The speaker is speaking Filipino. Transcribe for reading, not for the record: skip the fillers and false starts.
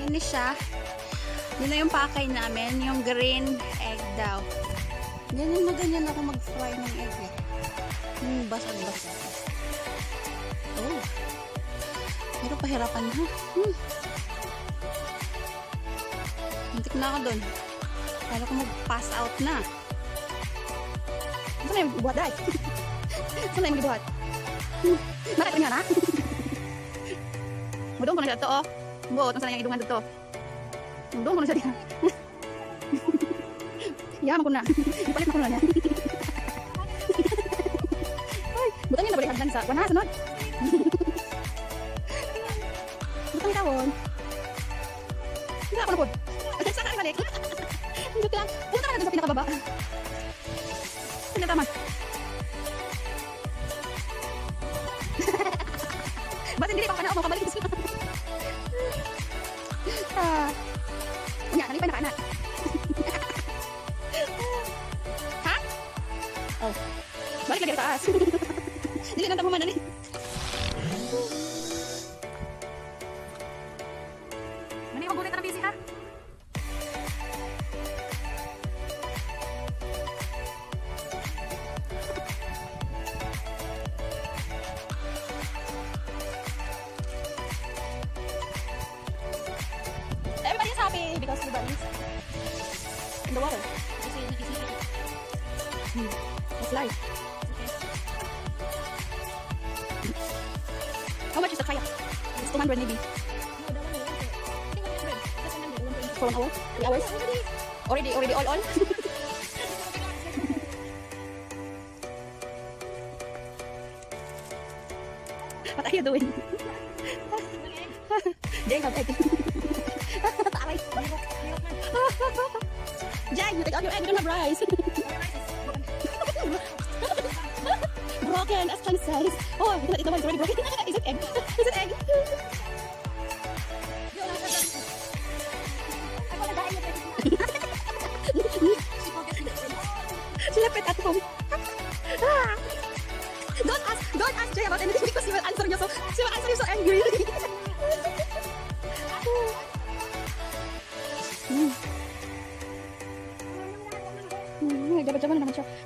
Malinis siya. Yun na yung pakay namin. Yung green egg daw. Ganyan na ganyan ako mag-fry ng egg eh. Basag-basag. Oh. Pero pahirapan na. Muntik na ako dun. Kala ko mag-pass out na. Saan na yung buhat dahil? Saan na yung buhat? Nakita niya na? Mudong ko na siya ito oh. Buot, saan na yung idungan dito? Mudong ko na siya dito. Yaman ko na. Ipalit na ko na niya. Ay, butang yun na balik hagdan sa wana, sunod. Butang tawon. Hindi ako napod. Saan ka balik? Joke lang. Punta ka na doon sa pinakababa. Hindi tama. Ba't hindi pa ka na ako makabalik? Unya, nalipay na ka na. Ha? Oh. Balik lagi na taas. Dili nang tamuman na ni. Mani magulit na busy ha? Everybody is happy because everybody's in the water. That's life. How much is the kayak? It's 200 maybe. For 1 hour? 3 hours? Already all on? What are you doing? Jay, have egg. Taray. Jay, you take out your egg, you don't have rice. Broken, as Chan says. Oh, ito one is already broken. Is it egg? Is it egg? She left it at home. Don't ask Jay about anything because she will answer you so angry. Jabat-jabat naman siya.